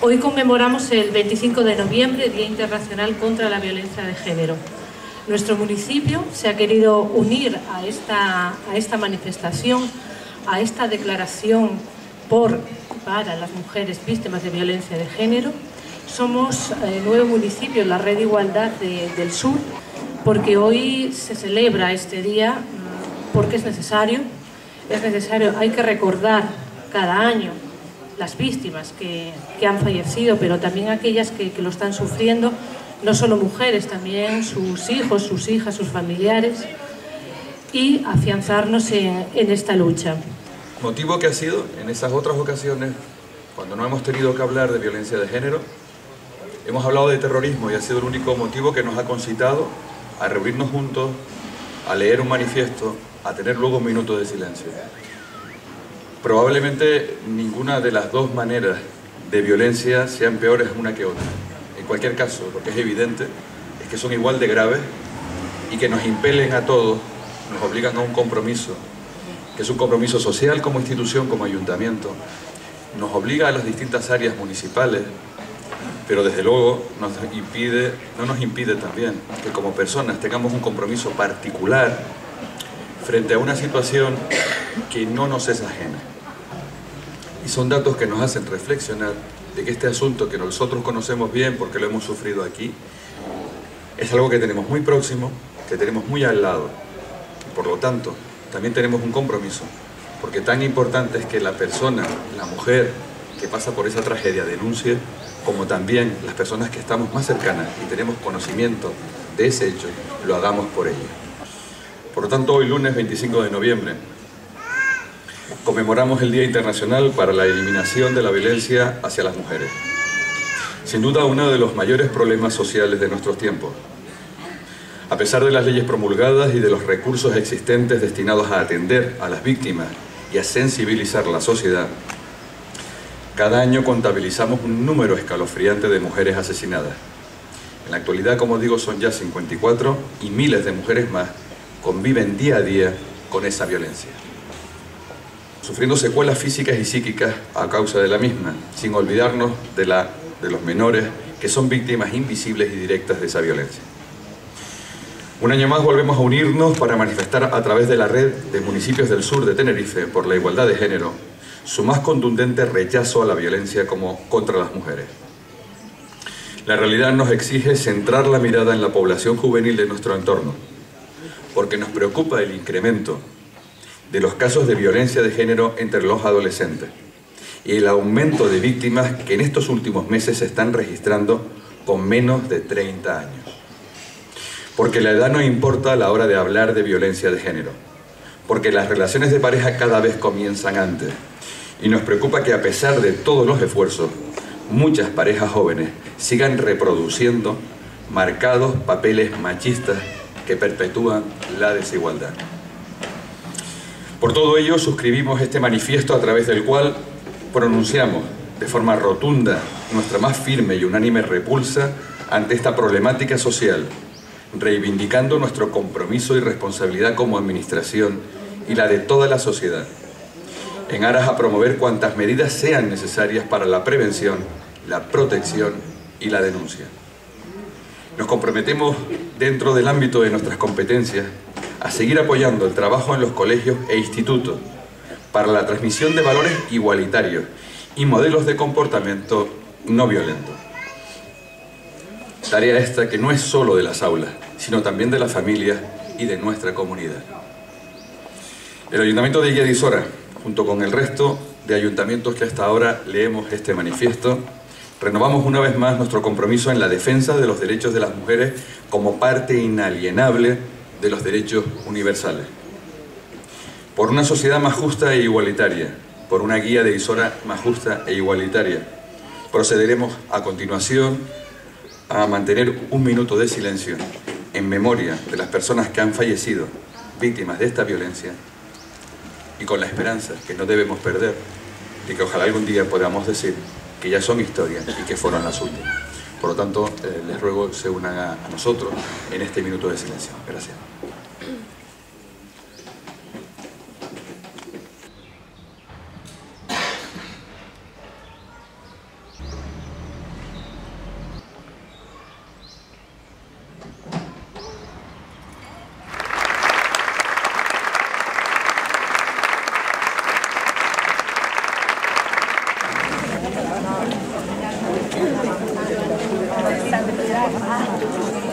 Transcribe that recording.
Hoy conmemoramos el 25 de noviembre, Día Internacional contra la Violencia de Género. Nuestro municipio se ha querido unir a esta manifestación, a esta declaración para las mujeres víctimas de violencia de género. Somos 9 municipios en la Red de Igualdad del Sur, porque hoy se celebra este día porque es necesario, hay que recordar cada año las víctimas que han fallecido, pero también aquellas que lo están sufriendo, no solo mujeres, también sus hijos, sus hijas, sus familiares, y afianzarnos en esta lucha. Motivo que ha sido, en esas otras ocasiones, cuando no hemos tenido que hablar de violencia de género, hemos hablado de terrorismo y ha sido el único motivo que nos ha concitado a reunirnos juntos, a leer un manifiesto, a tener luego un minuto de silencio. Probablemente ninguna de las dos maneras de violencia sean peores una que otra. En cualquier caso, lo que es evidente es que son igual de graves y que nos impelen a todos, nos obligan a un compromiso, que es un compromiso social como institución, como ayuntamiento, nos obliga a las distintas áreas municipales, pero desde luego no nos impide también que como personas tengamos un compromiso particular frente a una situación que no nos es ajena. Y son datos que nos hacen reflexionar de que este asunto que nosotros conocemos bien porque lo hemos sufrido aquí, es algo que tenemos muy próximo, que tenemos muy al lado. Y por lo tanto, también tenemos un compromiso, porque tan importante es que la persona, la mujer que pasa por esa tragedia denuncie, como también las personas que estamos más cercanas y tenemos conocimiento de ese hecho, lo hagamos por ella. Por lo tanto, hoy lunes 25 de noviembre, conmemoramos el Día Internacional para la Eliminación de la Violencia hacia las Mujeres. Sin duda, uno de los mayores problemas sociales de nuestros tiempos. A pesar de las leyes promulgadas y de los recursos existentes destinados a atender a las víctimas y a sensibilizar a la sociedad, cada año contabilizamos un número escalofriante de mujeres asesinadas. En la actualidad, como digo, son ya 54 y miles de mujeres más conviven día a día con esa violencia, sufriendo secuelas físicas y psíquicas a causa de la misma, sin olvidarnos de los menores que son víctimas invisibles y directas de esa violencia. Un año más volvemos a unirnos para manifestar a través de la Red de Municipios del Sur de Tenerife por la Igualdad de Género su más contundente rechazo a la violencia contra las mujeres. La realidad nos exige centrar la mirada en la población juvenil de nuestro entorno, porque nos preocupa el incremento de los casos de violencia de género entre los adolescentes y el aumento de víctimas que en estos últimos meses se están registrando con menos de 30 años. Porque la edad no importa a la hora de hablar de violencia de género, porque las relaciones de pareja cada vez comienzan antes, y nos preocupa que a pesar de todos los esfuerzos, muchas parejas jóvenes sigan reproduciendo marcados papeles machistas que perpetúan la desigualdad. Por todo ello, suscribimos este manifiesto a través del cual pronunciamos de forma rotunda nuestra más firme y unánime repulsa ante esta problemática social, reivindicando nuestro compromiso y responsabilidad como administración y la de toda la sociedad, en aras a promover cuantas medidas sean necesarias para la prevención, la protección y la denuncia. Nos comprometemos, dentro del ámbito de nuestras competencias, a seguir apoyando el trabajo en los colegios e institutos para la transmisión de valores igualitarios y modelos de comportamiento no violento. Tarea esta que no es solo de las aulas, sino también de las familias y de nuestra comunidad. El Ayuntamiento de Ilha de Isora, junto con el resto de ayuntamientos que hasta ahora leemos este manifiesto, renovamos una vez más nuestro compromiso en la defensa de los derechos de las mujeres como parte inalienable de los derechos universales. Por una sociedad más justa e igualitaria, por una guía de Isora más justa e igualitaria, procederemos a continuación a mantener un minuto de silencio en memoria de las personas que han fallecido víctimas de esta violencia y con la esperanza que no debemos perder de que ojalá algún día podamos decir que ya son historias y que fueron las últimas. Por lo tanto, les ruego se unan a nosotros en este minuto de silencio. Gracias. Gracias.